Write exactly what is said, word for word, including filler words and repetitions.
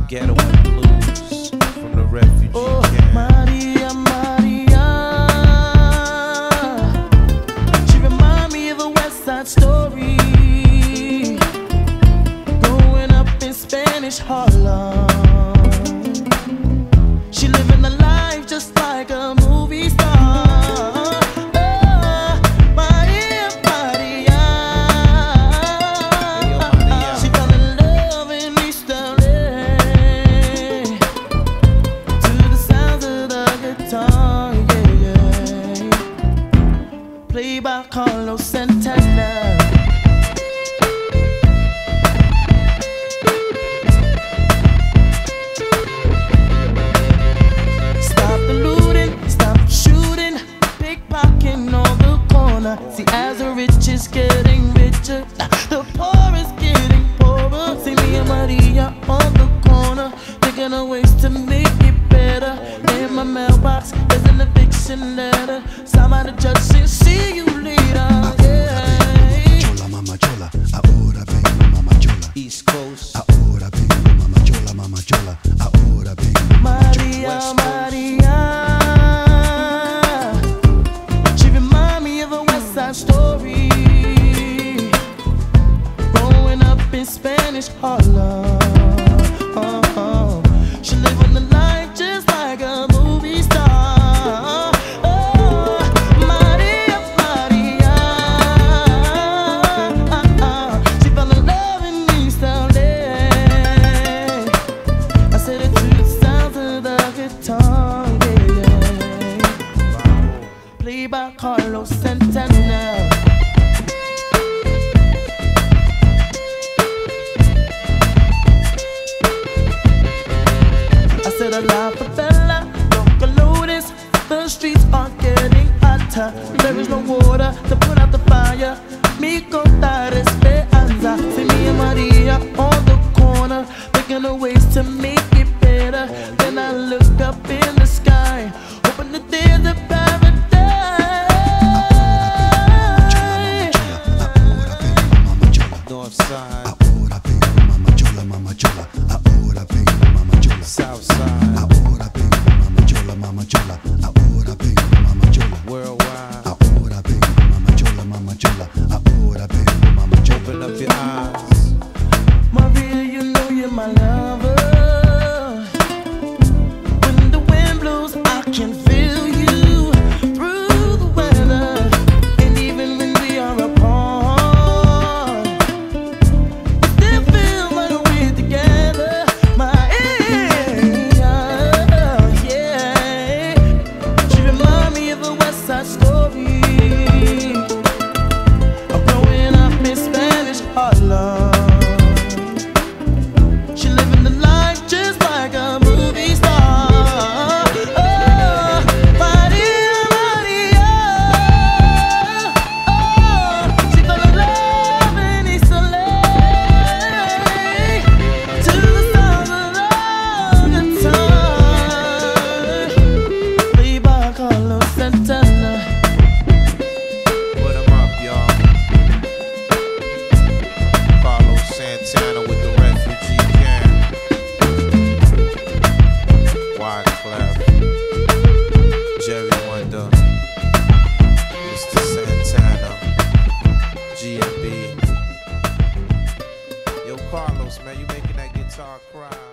Ghetto and Blues from the refugee oh, camp. Maria, Maria. She remind me of a West Side Story. Growing up in Spanish Harlem. She living a life just like a movie star. Played by Carlos Santana. Stop the looting, stop shooting, pickpocketing on the corner. See, as the rich is getting richer, the poor is getting poorer. See me and Maria on the corner, thinking of ways to make it better. In my mailbox, there's an eviction letter. Somebody judge says, see you later. Yeah. Chola, mama chola, ahora vengo, mama chola. East Coast. Ahora vengo, mama chola, mama chola. Ahora vengo, mama Maria, Maria. She remind me of a West Side Story. Growing up in Spanish Harlem. Oh, oh. She living the life just like a movie star. Oh, Maria, Maria. She fell in love in East L A. I said it to the sounds of the guitar, yeah, yeah. Played by Carlos Santana. I said a la favela, local notice. The streets are getting hotter. There is no water to put out the fire. Mi contar esperanza. See me and Maria on the corner, thinking of ways to make it better. Then I look up in the sky, hoping that there's a paradise. North side. Ahora vengo, mama chola, mama chola. Ahora vengo, mama chola. South side. Ahora vengo, mama chola, mama chola. Ahora vengo, mama chola. Worldwide. Ahora vengo, mama chola, mama chola. Ahora vengo, mama chola. Open up your eyes. Maria, you know you're my lover. When the wind blows, I can feel you through the weather. And even when we are apart, it still feels like we're together. Maria, yeah. She remind me of a West Side Story. I'm growing up in Spanish Harlem. She living the life just like a movie star. Oh, Maria, Maria. Oh, she fell in love in East L A. To the sound of the guitar. Played by Carlos Santana. Put 'em up, y'all. Carlos Santana with the refugee camp. Wyclef, Jerry Wonder, Mister Santana, G and B. Yo, Carlos, man, you making that guitar cry.